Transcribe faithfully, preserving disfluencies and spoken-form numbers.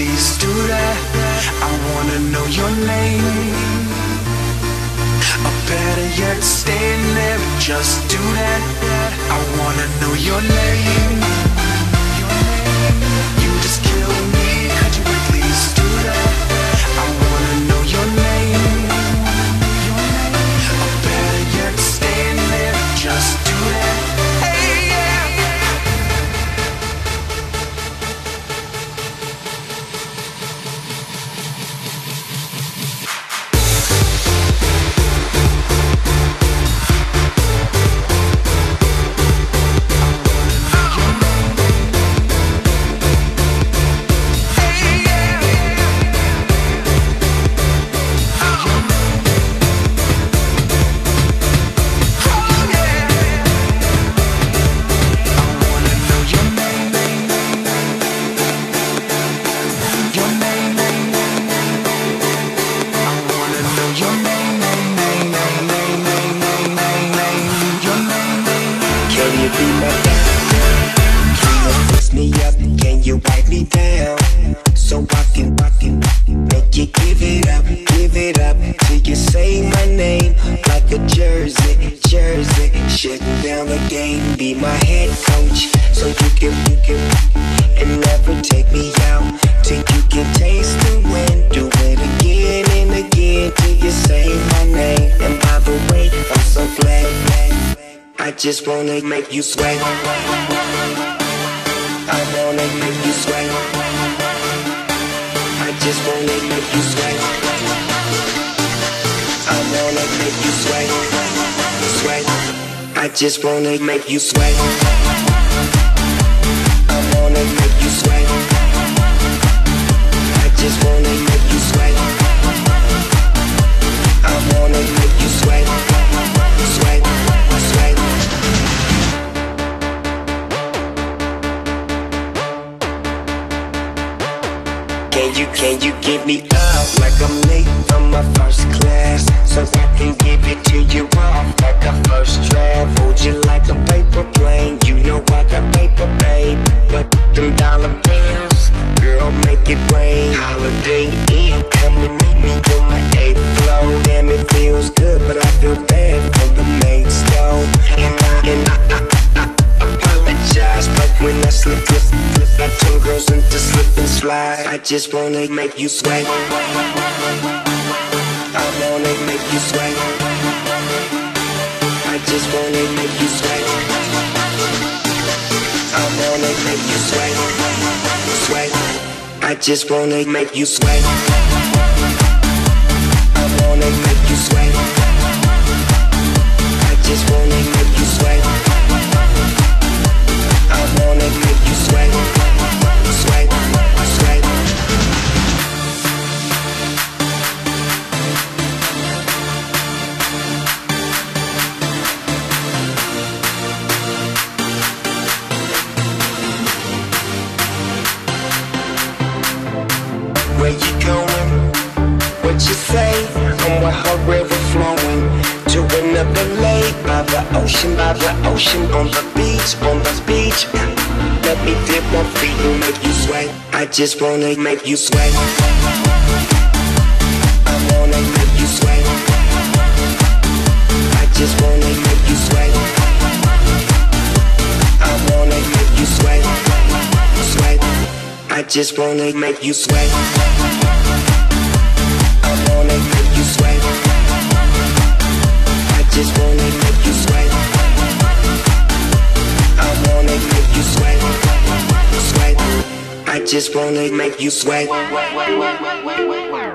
please do that? I wanna know your name. Or better yet, stand there and just do that. I wanna know your name. You just kill me, could you please do that? I wanna know your name. Or better yet, stand there and just do that. Hey, yeah. Just wanna make you sweat. I wanna make you sweat. I just wanna make you sweat. I wanna make you sweat. Sweat. I just wanna make you sweat. I wanna make you sweat. I just wanna make you sweat. I wanna make you sweat. Sweat. Sweat. Can you, can you give me up like I'm late from my first class, so I can give it to you off like a first draft? Hold you like a paper plane, you know I got paper, babe. But them dollar bills, girl, make it rain. Holiday Inn, come and meet me on my eighth floor. Damn, it feels good, but I feel bad for the maid stove. And I, and I, I, I, I apologize, but when I slip, slip, slip, I turn girls into slip and slide. I just wanna make you sweat. I wanna make you sweat. I just wanna make you sweat. I wanna make you sweat. Sweat. I just wanna make you sweat. I wanna make you sweat. I just wanna make you sweat. I wanna make you sweat. Sweat. Sweat. Where you going? What you say? I'm with her river flowing to another lake by the ocean, by the ocean, on the beach, on the beach. Let me dip my feet and make you sweat. I just wanna make you sweat. I wanna make you sweat. I just wanna make you sweat. I wanna make you sweat. Sweat. I just wanna make you sweat. I wanna make you sweat. I just wanna make you sweat. I wanna make you sweat. Sweat. I just wanna make you sweat.